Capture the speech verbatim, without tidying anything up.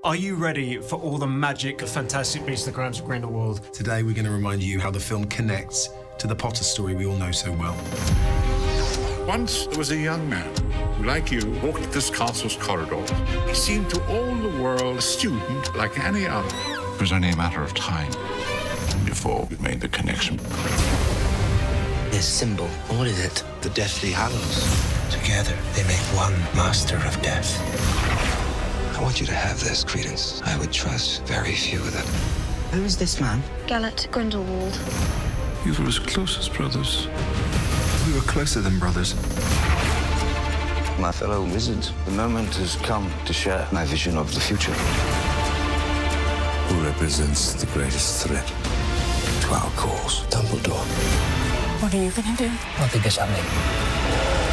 Are you ready for all the magic of Fantastic Beasts and the Crimes of Grindelwald? Today we're going to remind you how the film connects to the Potter story we all know so well. Once there was a young man who, like you, walked this castle's corridors. He seemed to all the world a student like any other. It was only a matter of time before we made the connection. This symbol, what is it? The Deathly Hallows. Together, they make one master of death. I want you to have this, Credence. I would trust very few of them. Who is this man? Gellert Grindelwald. You were as close as brothers. We were closer than brothers. My fellow wizards, the moment has come to share my vision of the future. Who represents the greatest threat to our cause? Dumbledore. What are you gonna do? I think it's something.